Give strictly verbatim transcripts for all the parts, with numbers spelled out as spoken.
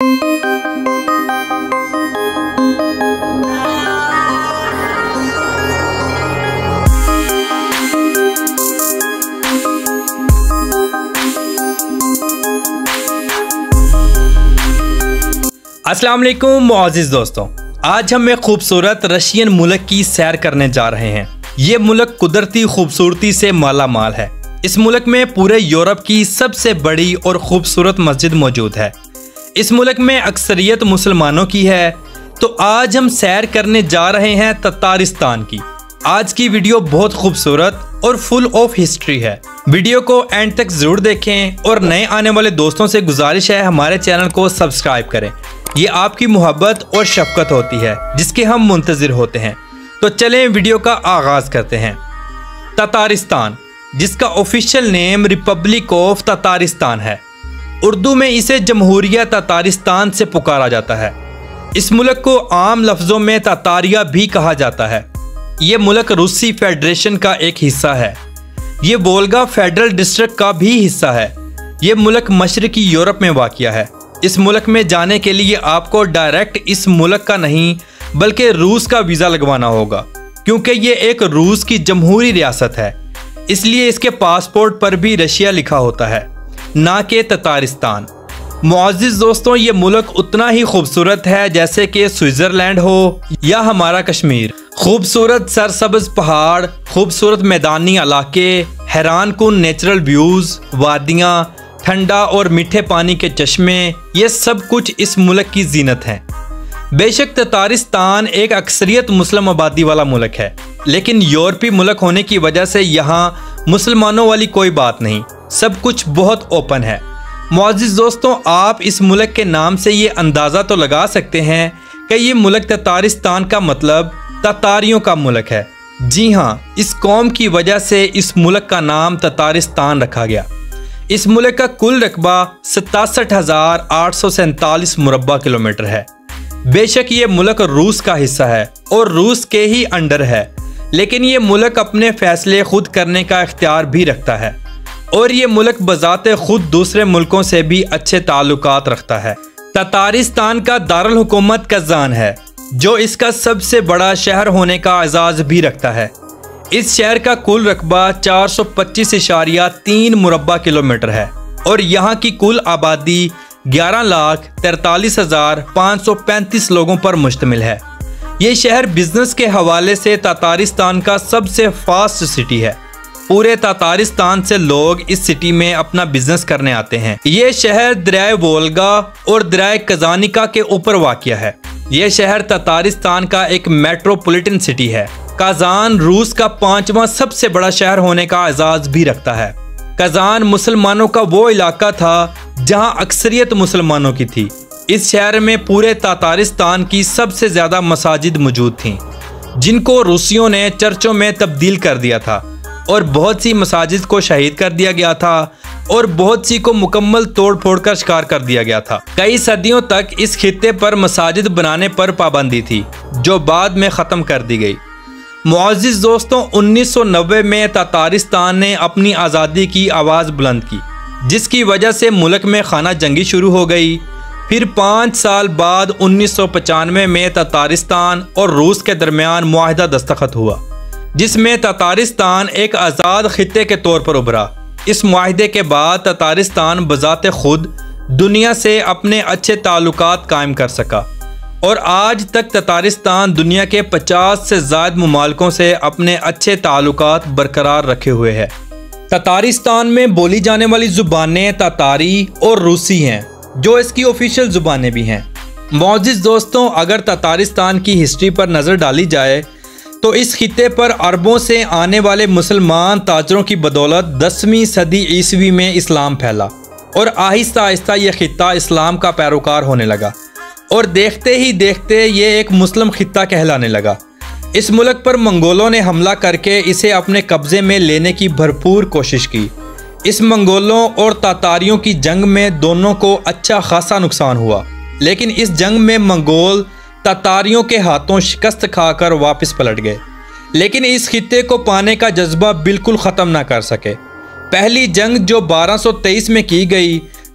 अस्सलाम वालेकुम मुअज़्ज़िज़ दोस्तों, आज हम एक खूबसूरत रशियन मुल्क की सैर करने जा रहे हैं। ये मुल्क कुदरती खूबसूरती से माला माल है। इस मुल्क में पूरे यूरोप की सबसे बड़ी और खूबसूरत मस्जिद मौजूद है। इस मुल्क में अक्सरियत मुसलमानों की है। तो आज हम सैर करने जा रहे हैं ततारिस्तान की। आज की वीडियो बहुत खूबसूरत और फुल ऑफ हिस्ट्री है। वीडियो को एंड तक जरूर देखें और नए आने वाले दोस्तों से गुजारिश है हमारे चैनल को सब्सक्राइब करें। ये आपकी मोहब्बत और शफकत होती है जिसके हम मुंतजिर होते हैं। तो चलें वीडियो का आगाज करते हैं। ततारिस्तान, जिसका official name republic of Tatarstan है, उर्दू में इसे जमहूरिया ततारिस्तान से पुकारा जाता है। इस मुल्क को आम लफ्ज़ों में ततारिया भी कहा जाता है। ये मुल्क रूसी फेडरेशन का एक हिस्सा है। ये वोल्गा फेडरल डिस्ट्रिक्ट का भी हिस्सा है। ये मुल्क मशरकी यूरोप में वाक़िया है। इस मुल्क में जाने के लिए आपको डायरेक्ट इस मुल्क का नहीं बल्कि रूस का वीज़ा लगवाना होगा, क्योंकि ये एक रूस की जमहूरी रियासत है। इसलिए इसके पासपोर्ट पर भी रशिया लिखा होता है, ना कि ततारिस्तान। मुअज़्ज़िज़ दोस्तों, ये मुल्क उतना ही खूबसूरत है जैसे कि स्विट्ज़रलैंड हो या हमारा कश्मीर। खूबसूरत सरसब्ज़ पहाड़, खूबसूरत मैदानी इलाके, हैरान कुन नेचुरल व्यूज़, वादियाँ, ठंडा और मीठे पानी के चश्मे, ये सब कुछ इस मुल्क की जीनत है। बेशक ततारिस्तान एक अक्सरियत मुस्लिम आबादी वाला मुल्क है, लेकिन यूरोपीय मुल्क होने की वजह से यहाँ मुसलमानों वाली कोई बात नहीं, सब कुछ बहुत ओपन है। मुअज़्ज़िज़ दोस्तों, आप इस मुल्क के नाम से ये अंदाज़ा तो लगा सकते हैं कि ये मुल्क ततारिस्तान का मतलब ततारियों का मुल्क है। जी हाँ, इस कौम की वजह से इस मुल्क का नाम ततारिस्तान रखा गया। इस मुल्क का कुल रकबा सतासठ हज़ार आठ सौ सैंतालीस मुरब्बा किलोमीटर है। बेशक ये मुल्क रूस का हिस्सा है और रूस के ही अंडर है, लेकिन ये मुल्क अपने फैसले खुद करने का इख्तियार भी रखता है और ये मुल्क बजाते खुद दूसरे मुल्कों से भी अच्छे ताल्लुकात रखता है। ततारिस्तान का दारुल हुकूमत कज़ान है, जो इसका सबसे बड़ा शहर होने का एजाज़ भी रखता है। इस शहर का कुल रकबा चार सौ पच्चीस इशारिया तीन मुरब्बा किलोमीटर है और यहाँ की कुल आबादी ग्यारह लाख तैंतालीस हज़ार पाँच सौ पैंतीस लोगों पर मुश्तमिल है। ये शहर बिजनेस के हवाले से ततारिस्तान का सबसे फास्ट सिटी है। पूरे ततारिस्तान से लोग इस सिटी में अपना बिजनेस करने आते हैं। ये शहर दरियाए वोल्गा और दरियाए कज़ानिका के ऊपर वाक़िया है। यह शहर ततारिस्तान का एक मेट्रोपॉलिटन सिटी है। कज़ान रूस का पांचवा सबसे बड़ा शहर होने का एजाज़ भी रखता है। कज़ान मुसलमानों का वो इलाका था जहां अक्सरियत मुसलमानों की थी। इस शहर में पूरे ततारिस्तान की सबसे ज़्यादा मसाजिद मौजूद थीं, जिनको रूसियों ने चर्चों में तब्दील कर दिया था और बहुत सी मसाजिद को शहीद कर दिया गया था और बहुत सी को मुकम्मल तोड़ फोड़ कर शिकार कर दिया गया था। कई सदियों तक इस खित्ते पर मसाजिद बनाने पर पाबंदी थी, जो बाद में ख़त्म कर दी गई। मुअज़्ज़िज़ दोस्तों, उन्नीस सौ नब्बे में ततारिस्तान ने अपनी आज़ादी की आवाज़ बुलंद की, जिसकी वजह से मुल्क में खाना जंगी शुरू हो गई। फिर पाँच साल बाद उन्नीस सौ पचानवे में ततारिस्तान और रूस के दरमियान मुआहदा दस्तखत हुआ, जिसमें ततारिस्तान एक आज़ाद खित्ते के तौर पर उभरा। इस मुआहदे के बाद ततारिस्तान बज़ाते खुद दुनिया से अपने अच्छे ताल्लुकात कायम कर सका और आज तक ततारिस्तान दुनिया के पचास से ज़ायद मुमालिकों से अपने अच्छे ताल्लुकात बरकरार रखे हुए है। ततारिस्तान में बोली जाने वाली ज़ुबानें ततारी और रूसी हैं, जो इसकी ऑफिशियल ज़ुबानें भी हैं। मुअज़्ज़िज़ दोस्तों, अगर ततारिस्तान की हिस्ट्री पर नज़र डाली जाए तो इस खित्ते पर अरबों से आने वाले मुसलमान ताजरों की बदौलत दसवीं सदी ईस्वी में इस्लाम फैला और आहिस्ता आहिस्ता यह खित्ता इस्लाम का पैरोकार होने लगा और देखते ही देखते ये एक मुस्लिम खित्ता कहलाने लगा। इस मुल्क पर मंगोलों ने हमला करके इसे अपने कब्ज़े में लेने की भरपूर कोशिश की। इस मंगोलों और तातारियों की जंग में दोनों को अच्छा खासा नुकसान हुआ, लेकिन इस जंग में मंगोल तातारियों के हाथों शिकस्त खाकर वापस पलट गए, लेकिन इस खित्ते को पाने का जज्बा बिल्कुल ख़त्म ना कर सके। पहली जंग जो बारह सौ तेईस में की गई,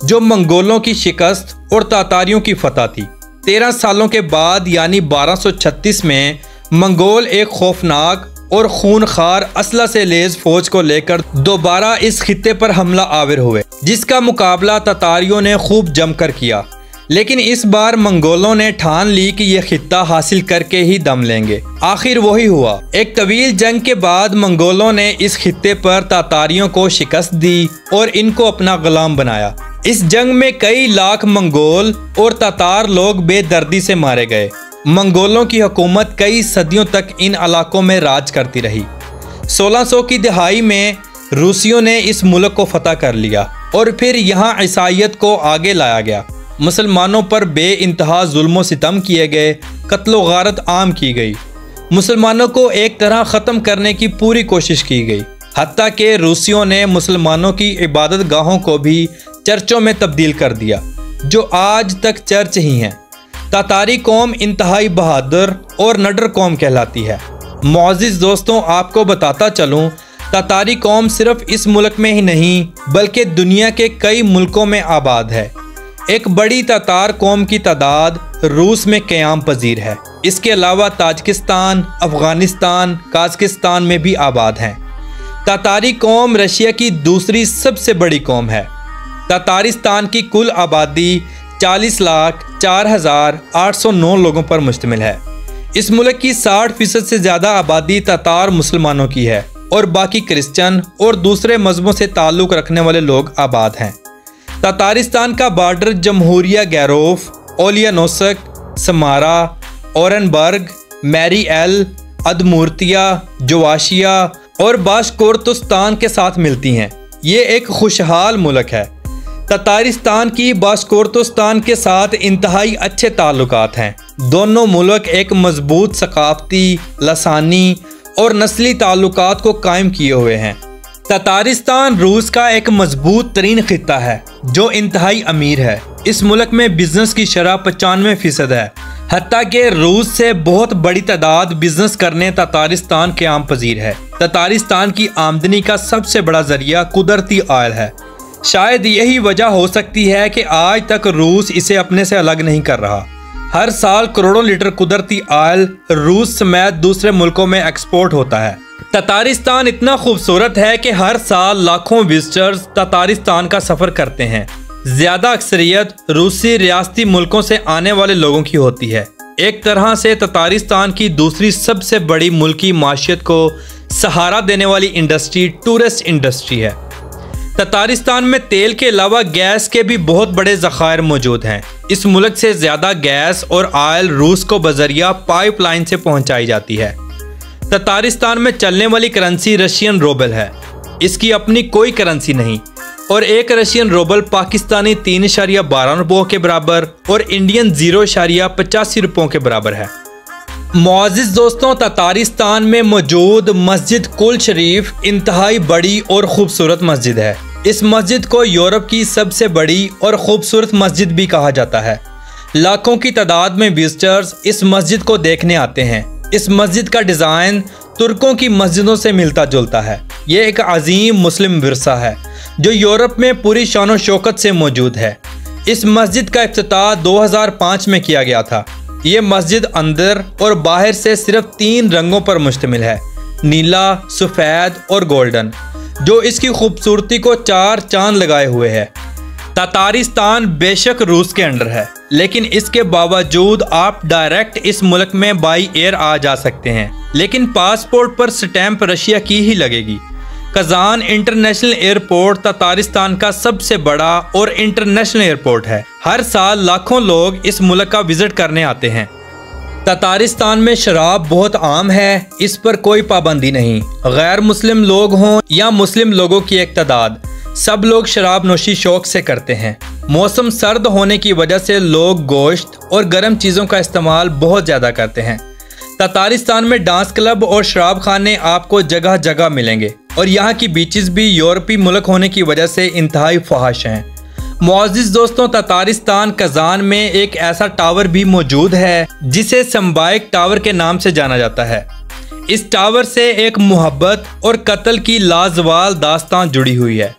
जो मंगोलों की शिकस्त और तातारियों की फतह थी। तेरह सालों के बाद यानी बारह सौ छत्तीस में मंगोल एक खौफनाक और खूनखार असला से लेस फौज को लेकर दोबारा इस खित्ते पर हमला आवर हुए, जिसका मुकाबला तातारियों ने खूब जमकर किया। लेकिन इस बार मंगोलों ने ठान ली कि यह खित्ता हासिल करके ही दम लेंगे। आखिर वही हुआ। एक तवील जंग के बाद मंगोलों ने इस खित्ते पर तातारियों को शिकस्त दी और इनको अपना गुलाम बनाया। इस जंग में कई लाख मंगोल और तातार लोग बेदर्दी से मारे गए। मंगोलों की हुकूमत कई सदियों तक इन इलाकों में राज करती रही। सोलह सौ की दहाई में रूसियों ने इस मुल्क को फतह कर लिया और फिर यहाँ ईसाईयत को आगे लाया गया। मुसलमानों पर बेइंतहा जुल्म व सितम किए गए, कत्ल व गारत आम की गई। मुसलमानों को एक तरह ख़त्म करने की पूरी कोशिश की गई। हत्ता के रूसियों ने मुसलमानों की इबादत गाहों को भी चर्चों में तब्दील कर दिया, जो आज तक चर्च ही हैं। तातारी कौम इंतहाई बहादुर और नडर कौम कहलाती है। मुअज़्ज़िज़ दोस्तों, आपको बताता चलूँ, तातारी कौम सिर्फ इस मुल्क में ही नहीं बल्कि दुनिया के कई मुल्कों में आबाद है। एक बड़ी तातार कौम की तादाद रूस में क़याम पजीर है। इसके अलावा ताजिकिस्तान, अफ़गानिस्तान, काज़किस्तान में भी आबाद हैं। तातारी कौम रशिया की दूसरी सबसे बड़ी कौम है। तातारिस्तान की कुल आबादी चालीस लाख चार हज़ार आठ सौ नौ लोगों पर मुश्तमिल है। इस मुल्क की साठ फीसद से ज़्यादा आबादी तातार मुसलमानों की है और बाकी क्रिश्चियन और दूसरे मजहबों से ताल्लुक़ रखने वाले लोग आबाद हैं। तातारिस्तान का बार्डर जमहूरिया गैरोफ, Ulyanovsk, Samara, Orenburg, Mari El, Udmurtia, Chuvashia और बाशकोर्तुस्तान के साथ मिलती हैं। ये एक खुशहाल मुल्क है। तातारिस्तान की बाशकोर्तुस्तान के साथ इंतहाई अच्छे ताल्लुकात हैं। दोनों मुल्क एक मजबूत सकाफती, लसानी और नस्ली ताल्लुकात को कायम किए हुए हैं। तातारिस्तान रूस का एक मजबूत तरीन खित्ता है जो इंतहाई अमीर है। इस मुल्क में बिजनेस की शरह पचानवे फीसद है। हत्ता के रूस से बहुत बड़ी तादाद बिजनेस करने तातारिस्तान के आम पजीर है। तातारिस्तान की आमदनी का सबसे बड़ा जरिया कुदरती ऑयल है। शायद यही वजह हो सकती है कि आज तक रूस इसे अपने से अलग नहीं कर रहा। हर साल करोड़ों लीटर कुदरती ऑयल रूस समेत दूसरे मुल्कों में एक्सपोर्ट होता है। तातारिस्तान इतना खूबसूरत है कि हर साल लाखों विजिटर्स तातारिस्तान का सफ़र करते हैं। ज़्यादा अक्सरियत रूसी रियासती मुल्कों से आने वाले लोगों की होती है। एक तरह से तातारिस्तान की दूसरी सबसे बड़ी मुल्की माशियत को सहारा देने वाली इंडस्ट्री टूरिस्ट इंडस्ट्री है। तातारिस्तान में तेल के अलावा गैस के भी बहुत बड़े ज़खायर मौजूद हैं। इस मुल्क से ज़्यादा गैस और ऑयल रूस को बजरिया पाइपलाइन से पहुंचाई जाती है। तातारिस्तान में चलने वाली करेंसी रशियन रूबल है। इसकी अपनी कोई करेंसी नहीं और एक रशियन रूबल पाकिस्तानी तीन इशारिया बारह रुपयों के बराबर और इंडियन जीरो इशारिया पचासी रुपयों के बराबर है। मुअज़्ज़िज़ दोस्तों, तातारिस्तान में मौजूद मस्जिद कुल शरीफ इंतहाई बड़ी और ख़ूबसूरत मस्जिद है। इस मस्जिद को यूरोप की सबसे बड़ी और ख़ूबसूरत मस्जिद भी कहा जाता है। लाखों की तादाद में विजिटर्स इस मस्जिद को देखने आते हैं। इस मस्जिद का डिज़ाइन तुर्कों की मस्जिदों से मिलता जुलता है। ये एक अजीम मुस्लिम विरसा है जो यूरोप में पूरी शान शौकत से मौजूद है। इस मस्जिद का इफ्तिताह दो हज़ार पाँच में किया गया था। ये मस्जिद अंदर और बाहर से सिर्फ तीन रंगों पर मुश्तमिल है, नीला, सफ़ेद और गोल्डन, जो इसकी खूबसूरती को चार चांद लगाए हुए है। तातारिस्तान बेशक रूस के अंडर है, लेकिन इसके बावजूद आप डायरेक्ट इस मुल्क में बाई एयर आ जा सकते हैं, लेकिन पासपोर्ट पर स्टैंप रशिया की ही लगेगी। कजान इंटरनेशनल एयरपोर्ट तातारिस्तान का सबसे बड़ा और इंटरनेशनल एयरपोर्ट है। हर साल लाखों लोग इस मुल्क का विजिट करने आते हैं। तातारिस्तान में शराब बहुत आम है, इस पर कोई पाबंदी नहीं। गैर मुस्लिम लोग हों या मुस्लिम लोगों की एक तादाद, सब लोग शराब नोशी शौक से करते हैं। मौसम सर्द होने की वजह से लोग गोश्त और गर्म चीज़ों का इस्तेमाल बहुत ज़्यादा करते हैं। तातारिस्तान में डांस क्लब और शराब खाने आपको जगह जगह मिलेंगे और यहाँ की बीचेस भी यूरोपीय मुल्क होने की वजह से इंतहाई फहाश हैं। मुअज़्ज़िज़ दोस्तों, तातारिस्तान कजान में एक ऐसा टावर भी मौजूद है जिसे संबाइक टावर के नाम से जाना जाता है। इस टावर से एक मोहब्बत और कत्ल की लाजवाल दास्तान जुड़ी हुई है।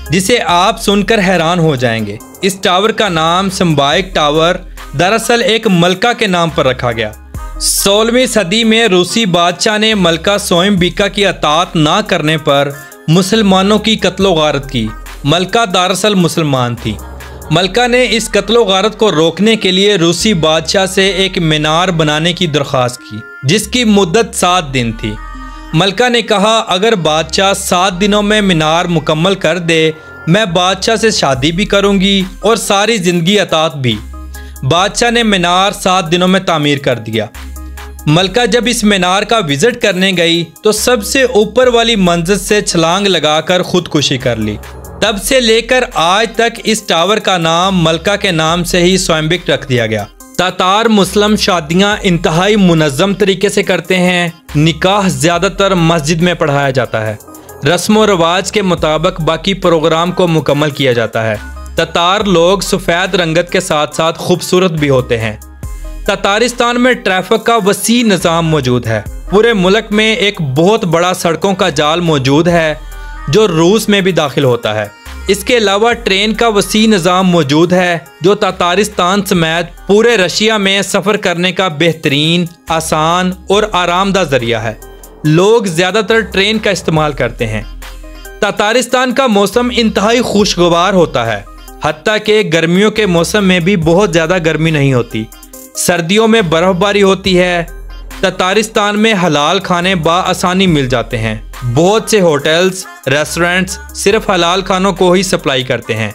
जिसे आप सुनकर हैरान हो जाएंगे। इस टावर का नाम संबाइक टावर दरअसल एक मलका के नाम पर रखा गया। सोलहवीं सदी में रूसी बादशाह ने मलका सोएम्बिका की अतात ना करने पर मुसलमानों की कत्लो गारत की। मलका दरअसल मुसलमान थी। मलका ने इस कत्लो गारत को रोकने के लिए रूसी बादशाह से एक मीनार बनाने की दरख्वास्त की, जिसकी मुद्दत सात दिन थी। मलका ने कहा, अगर बादशाह सात दिनों में मीनार मुकम्मल कर दे, मैं बादशाह से शादी भी करूंगी और सारी जिंदगी अतात भी। बादशाह ने मीनार सात दिनों में तामीर कर दिया। मलका जब इस मीनार का विजिट करने गई तो सबसे ऊपर वाली मंजिल से छलांग लगाकर खुदकुशी कर ली। तब से लेकर आज तक इस टावर का नाम मलका के नाम से ही सोएम्बिक रख दिया गया। तातार मुस्लिम शादियां इंतहाई मुनज़्ज़म तरीके से करते हैं। निकाह ज़्यादातर मस्जिद में पढ़ाया जाता है। रस्म व रवाज के मुताबिक बाकी प्रोग्राम को मुकम्मल किया जाता है। तातार लोग सफ़ेद रंगत के साथ साथ खूबसूरत भी होते हैं। तातारिस्तान में ट्रैफिक का वसी निज़ाम मौजूद है। पूरे मुल्क में एक बहुत बड़ा सड़कों का जाल मौजूद है जो रूस में भी दाखिल होता है। इसके अलावा ट्रेन का वसी निज़ाम मौजूद है जो तातारिस्तान समेत पूरे रशिया में सफ़र करने का बेहतरीन, आसान और आरामदा ज़रिया है। लोग ज़्यादातर ट्रेन का इस्तेमाल करते हैं। तातारिस्तान का मौसम इंतहाई खुशगवार होता है, हत्ता कि गर्मियों के मौसम में भी बहुत ज़्यादा गर्मी नहीं होती। सर्दियों में बर्फ़बारी होती है। तातारिस्तान में हलाल खाने बाआसानी मिल जाते हैं। बहुत से होटल्स, रेस्टोरेंट्स सिर्फ हलाल खानों को ही सप्लाई करते हैं।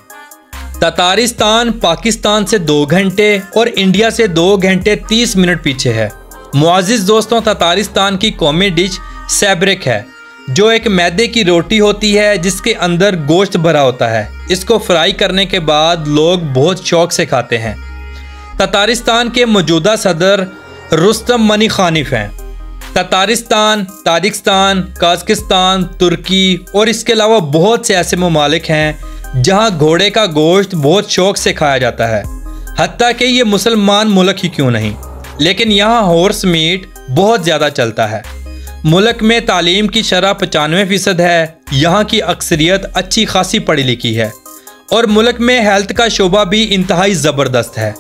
तातारिस्तान पाकिस्तान से दो घंटे और इंडिया से दो घंटे तीस मिनट पीछे है। मुआज़िज़ दोस्तों, तातारिस्तान की कौमी डिश सैब्रिक है, जो एक मैदे की रोटी होती है जिसके अंदर गोश्त भरा होता है। इसको फ्राई करने के बाद लोग बहुत शौक से खाते हैं। तातारिस्तान के मौजूदा सदर रुस्तम मनीखानिफ हैं। तातारिस्तान, ताजिकिस्तान, काज़किस्तान, तुर्की और इसके अलावा बहुत से ऐसे ममालिक हैं जहां घोड़े का गोश्त बहुत शौक से खाया जाता है। हत्ता कि ये मुसलमान मुल्क ही क्यों नहीं, लेकिन यहाँ हॉर्स मीट बहुत ज़्यादा चलता है। मुल्क में तालीम की शरह पचानवे फ़ीसद है। यहाँ की अक्सरियत अच्छी खासी पढ़ी लिखी है और मुल्क में हेल्थ का शोबा भी इंतहाई ज़बरदस्त है।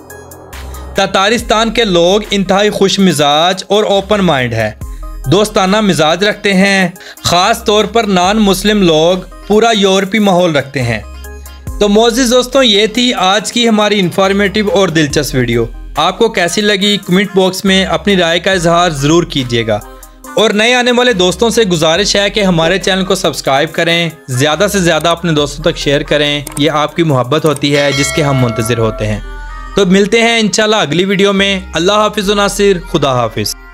तातारिस्तान के लोग इंतहाई खुश मिजाज और ओपन माइंड है, दोस्ताना मिजाज रखते हैं। ख़ास तौर पर नॉन मुस्लिम लोग पूरा यूरोपी माहौल रखते हैं। तो मोअज़्ज़िज़ दोस्तों, ये थी आज की हमारी इंफॉर्मेटिव और दिलचस्प वीडियो। आपको कैसी लगी कमेंट बॉक्स में अपनी राय का इजहार ज़रूर कीजिएगा और नए आने वाले दोस्तों से गुजारिश है कि हमारे चैनल को सब्सक्राइब करें, ज़्यादा से ज़्यादा अपने दोस्तों तक शेयर करें। ये आपकी मोहब्बत होती है जिसके हम मुंतज़िर होते हैं। तो मिलते हैं इंशाल्लाह अगली वीडियो में। अल्लाह हाफिज़ व नासिर, खुदा हाफिज़।